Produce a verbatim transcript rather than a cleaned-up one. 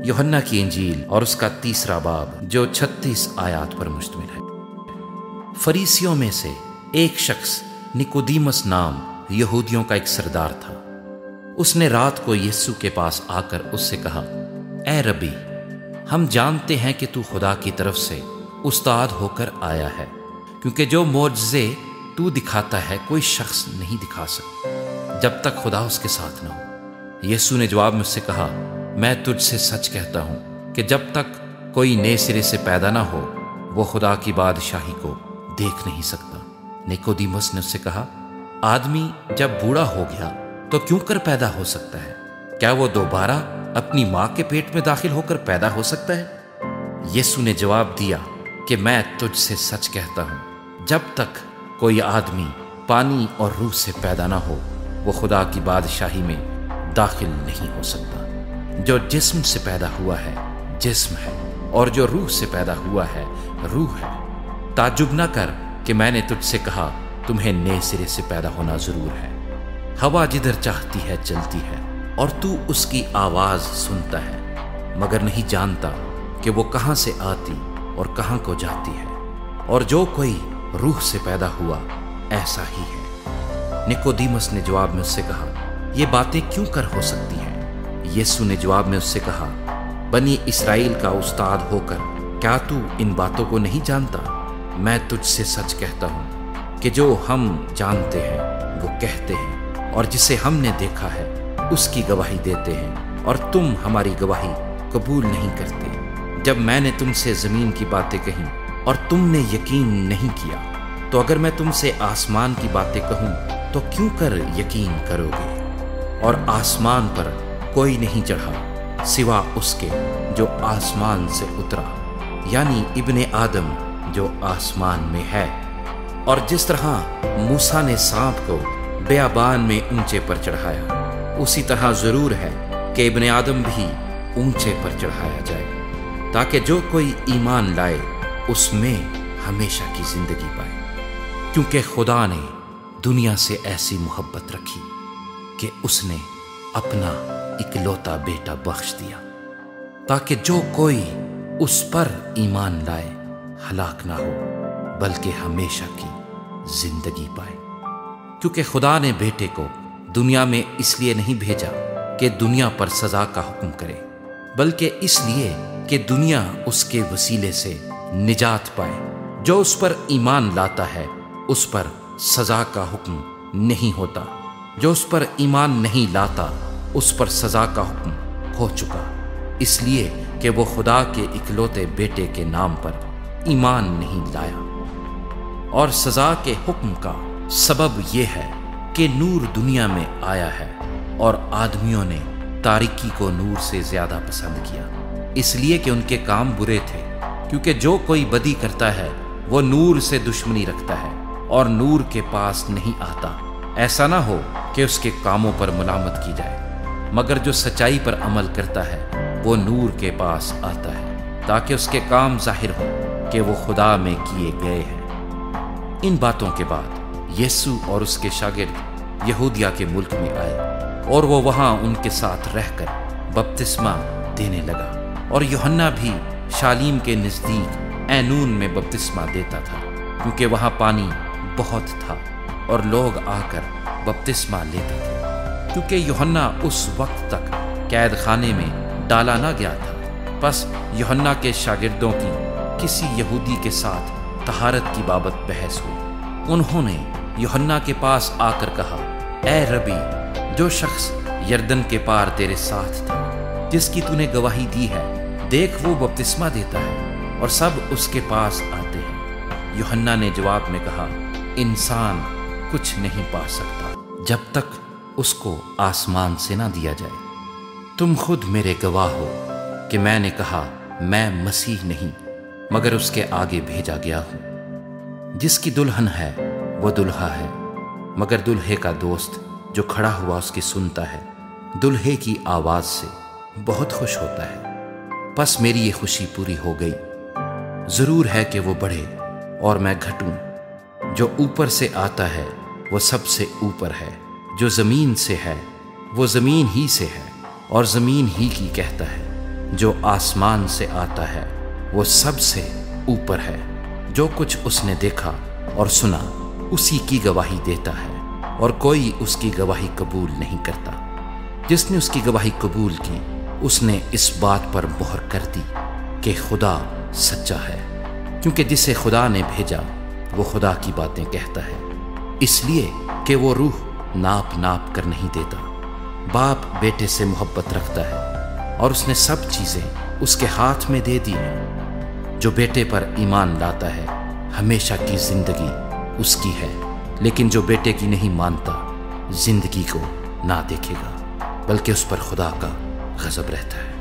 یوحنا کی انجیل اور اس کا تیسرا باب جو چھتیس آیات پر مشتمل ہے۔ فریسیوں میں سے ایک شخص نکودیمس نام یہودیوں کا ایک سردار تھا۔ اس نے رات کو یسوع کے پاس آ کر اس سے کہا، اے ربی، ہم جانتے ہیں کہ تو خدا کی طرف سے استاد ہو کر آیا ہے، کیونکہ جو معجزے تو دکھاتا ہے کوئی شخص نہیں دکھا سکتا جب تک خدا اس کے ساتھ نہ ہو۔ یسوع نے جواب میں اس سے کہا، میں تجھ سے سچ کہتا ہوں کہ جب تک کوئی نئے سرے سے پیدا نہ ہو وہ خدا کی بادشاہی کو دیکھ نہیں سکتا۔ نکودیمس نے اس سے کہا، آدمی جب بوڑھا ہو گیا تو کیوں کر پیدا ہو سکتا ہے؟ کیا وہ دوبارہ اپنی ماں کے پیٹ میں داخل ہو کر پیدا ہو سکتا ہے؟ یسوع نے جواب دیا کہ میں تجھ سے سچ کہتا ہوں، جب تک کوئی آدمی پانی اور روح سے پیدا نہ ہو وہ خدا کی بادشاہی میں داخل نہیں ہو سکتا۔ جو جسم سے پیدا ہوا ہے جسم ہے، اور جو روح سے پیدا ہوا ہے روح ہے۔ تعجب نہ کر کہ میں نے تجھ سے کہا تمہیں نئے سرے سے پیدا ہونا ضرور ہے۔ ہوا جدھر چاہتی ہے چلتی ہے اور تو اس کی آواز سنتا ہے مگر نہیں جانتا کہ وہ کہاں سے آتی اور کہاں کو جاتی ہے، اور جو کوئی روح سے پیدا ہوا ایسا ہی ہے۔ نکودیمس نے جواب میں اس سے کہا، یہ باتیں کیوں کر ہو سکتی ہیں؟ یسوع نے جواب میں اس سے کہا، بنی اسرائیل کا استاد ہو کر کیا تو ان باتوں کو نہیں جانتا؟ میں تجھ سے سچ کہتا ہوں کہ جو ہم جانتے ہیں وہ کہتے ہیں، اور جسے ہم نے دیکھا ہے اس کی گواہی دیتے ہیں، اور تم ہماری گواہی قبول نہیں کرتے۔ جب میں نے تم سے زمین کی باتیں کہیں اور تم نے یقین نہیں کیا، تو اگر میں تم سے آسمان کی باتیں کہوں تو کیوں کر یقین کرو گے؟ اور آسمان پر کوئی نہیں چڑھا سوا اس کے جو آسمان سے اترا، یعنی ابن آدم جو آسمان میں ہے۔ اور جس طرح موسیٰ نے سانپ کو بیابان میں اونچے پر چڑھایا، اسی طرح ضرور ہے کہ ابن آدم بھی اونچے پر چڑھایا جائے، تاکہ جو کوئی ایمان لائے اس میں ہمیشہ کی زندگی پائے۔ کیونکہ خدا نے دنیا سے ایسی محبت رکھی کہ اس نے اپنا اکلوتا بیٹا بخش دیا، تاکہ جو کوئی اس پر ایمان لائے ہلاک نہ ہو بلکہ ہمیشہ کی زندگی پائے۔ کیونکہ خدا نے بیٹے کو دنیا میں اس لیے نہیں بھیجا کہ دنیا پر سزا کا حکم کرے، بلکہ اس لیے کہ دنیا اس کے وسیلے سے نجات پائے۔ جو اس پر ایمان لاتا ہے اس پر سزا کا حکم نہیں ہوتا، جو اس پر ایمان نہیں لاتا اس پر سزا کا حکم ہو چکا، اس لیے کہ وہ خدا کے اکلوتے بیٹے کے نام پر ایمان نہیں لایا۔ اور سزا کے حکم کا سبب یہ ہے کہ نور دنیا میں آیا ہے اور آدمیوں نے تاریکی کو نور سے زیادہ پسند کیا، اس لیے کہ ان کے کام برے تھے۔ کیونکہ جو کوئی بدی کرتا ہے وہ نور سے دشمنی رکھتا ہے اور نور کے پاس نہیں آتا، ایسا نہ ہو کہ اس کے کاموں پر ملامت کی جائے۔ مگر جو سچائی پر عمل کرتا ہے وہ نور کے پاس آتا ہے، تاکہ اس کے کام ظاہر ہوں کہ وہ خدا میں کیے گئے ہیں۔ ان باتوں کے بعد یسوع اور اس کے شاگرد یہودیہ کے ملک میں آئے، اور وہ وہاں ان کے ساتھ رہ کر بپتسمہ دینے لگا۔ اور یوحنا بھی شالیم کے نزدیک اینون میں بپتسمہ دیتا تھا، کیونکہ وہاں پانی بہت تھا اور لوگ آ کر بپتسمہ لیتے تھے۔ کیونکہ یوحنا اس وقت تک قید خانے میں ڈالا نہ گیا تھا۔ پس یوحنا کے شاگردوں کی کسی یہودی کے ساتھ طہارت کی بابت بحث ہوئی۔ انہوں نے یوحنا کے پاس آ کر کہا، اے ربی، جو شخص یردن کے پار تیرے ساتھ تھا، جس کی تو نے گواہی دی ہے، دیکھ وہ بپتسمہ دیتا ہے اور سب اس کے پاس آتے ہیں۔ یوحنا نے جواب میں کہا، انسان کچھ نہیں پا سکتا جب تک اس کو آسمان سے نہ دیا جائے۔ تم خود میرے گواہ ہو کہ میں نے کہا میں مسیح نہیں مگر اس کے آگے بھیجا گیا ہوں۔ جس کی دلہن ہے وہ دلہا ہے، مگر دلہے کا دوست جو کھڑا ہوا اس کی سنتا ہے، دلہے کی آواز سے بہت خوش ہوتا ہے۔ پس میری یہ خوشی پوری ہو گئی۔ ضرور ہے کہ وہ بڑھے اور میں گھٹوں۔ جو اوپر سے آتا ہے وہ سب سے اوپر ہے، جو زمین سے ہے وہ زمین ہی سے ہے اور زمین ہی کی کہتا ہے۔ جو آسمان سے آتا ہے وہ سب سے اوپر ہے۔ جو کچھ اس نے دیکھا اور سنا اسی کی گواہی دیتا ہے، اور کوئی اس کی گواہی قبول نہیں کرتا۔ جس نے اس کی گواہی قبول کی اس نے اس بات پر مہر کر دی کہ خدا سچا ہے، کیونکہ جسے خدا نے بھیجا وہ خدا کی باتیں کہتا ہے، اس لیے کہ وہ روح ناپ ناپ کر نہیں دیتا۔ باپ بیٹے سے محبت رکھتا ہے اور اس نے سب چیزیں اس کے ہاتھ میں دے دی ہیں۔ جو بیٹے پر ایمان لاتا ہے ہمیشہ کی زندگی اس کی ہے، لیکن جو بیٹے کی نہیں مانتا زندگی کو نہ دیکھے گا، بلکہ اس پر خدا کا غضب رہتا ہے۔